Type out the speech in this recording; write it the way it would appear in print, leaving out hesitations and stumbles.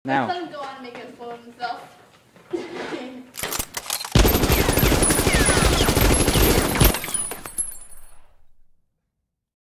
Now. Let him go on and make it explode himself.